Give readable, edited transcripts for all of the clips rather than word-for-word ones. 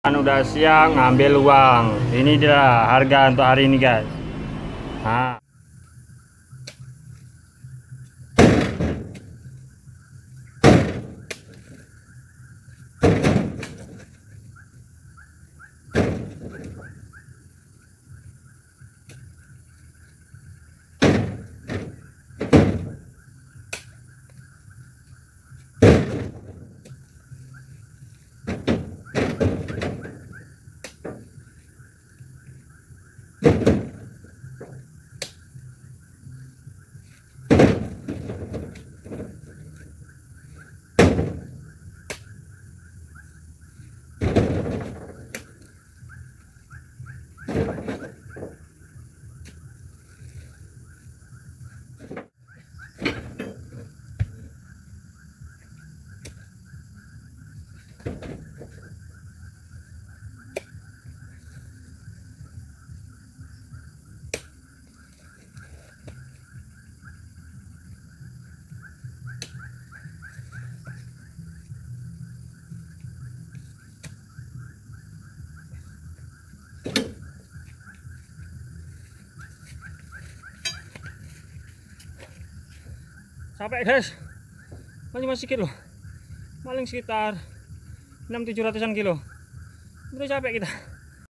Udah siang ngambil uang. Ini dia harga untuk hari ini, guys. Nah. Sampai, guys, masih sedikit loh, paling sekitar 600-700an kilo. Udah capek kita.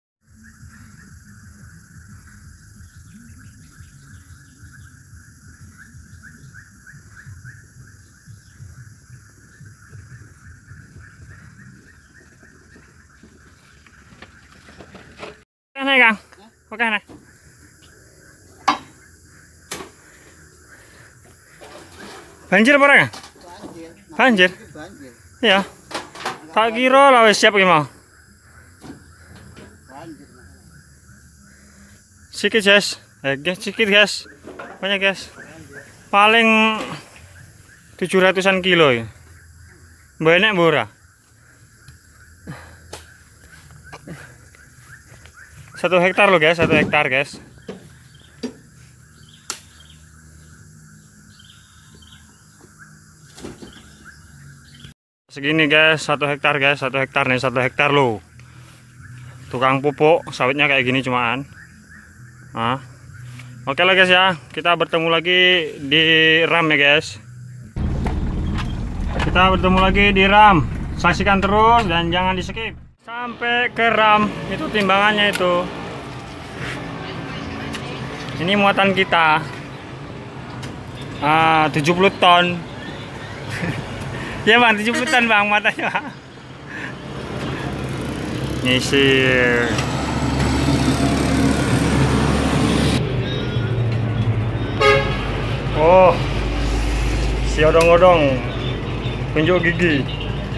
Naik, Kang. Oke, naik. Banjir apa ya? Banjir. Iya. Tak kira lah wis siap iki mau. Sikit, guys. Sikit, guys. Banyak, guys. Paling 700-an kilo ya. Banyak murah. 1 hektar loh, guys, 1 hektar, guys. Segini, guys, 1 hektar, guys, 1 hektar nih, 1 hektar loh. Tukang pupuk sawitnya kayak gini cuman. Nah. Oke lah, guys, ya. Kita bertemu lagi di RAM ya, guys. Kita bertemu lagi di RAM. Saksikan terus dan jangan di skip sampai ke RAM. Itu timbangannya itu. Ini muatan kita. 70 ton. Ya, Bang, 70 ton, Bang, matanya, Bang. Nyisir. Oh, si odong-odong tunjuk gigi.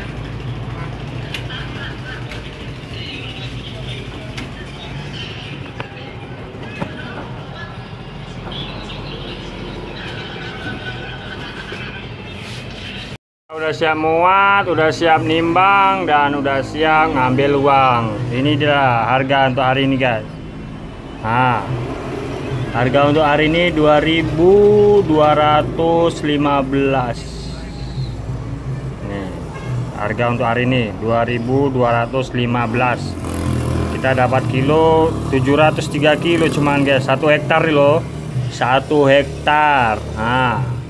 Udah siap muat, udah siap nimbang, dan udah siap ngambil uang. Ini dia harga untuk hari ini, guys. Nah, harga untuk hari ini 2.215. Nih, harga untuk hari ini 2.215. Kita dapat kilo 703 kilo cuman, guys. 1 hektar nih loh. 1 hektar. Nah,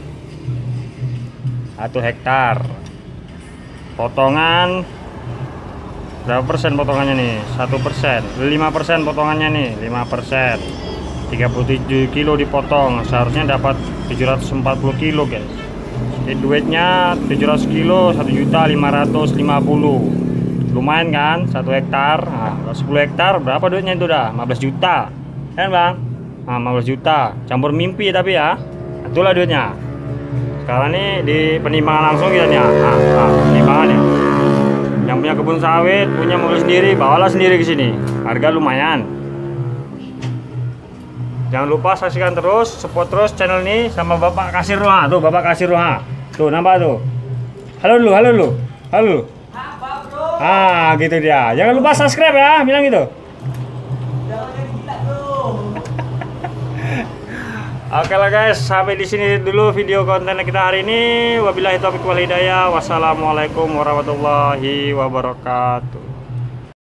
1 hektar. Potongan berapa persen potongannya nih? 1%. 5% potongannya nih, 5%. 37 kilo dipotong, seharusnya dapat 740 kilo, guys. Jadi duitnya 700 kilo 1.550.000. Lumayan kan, 1 hektar. Nah, 10 hektar berapa duitnya itu dah? 15 juta. Kan, Bang? Nah, 15 juta. Campur mimpi tapi ya. Itulah duitnya. Sekarang nih di penimbangan langsung kita nih. Penimbangan ya. Yang punya kebun sawit, punya mobil sendiri, bawalah sendiri ke sini. Harga lumayan. Jangan lupa saksikan terus, support terus channel ini sama Bapak Kasir Roha. Tuh, Bapak Kasir Roha. Tuh, nampak tuh. Halo dulu, halo dulu. Halo. Gitu dia. Jangan lupa subscribe ya, bilang gitu. Oke lah, guys, sampai di sini dulu video konten kita hari ini. Wabillahi taufiq wal hidayah. Wassalamualaikum warahmatullahi wabarakatuh.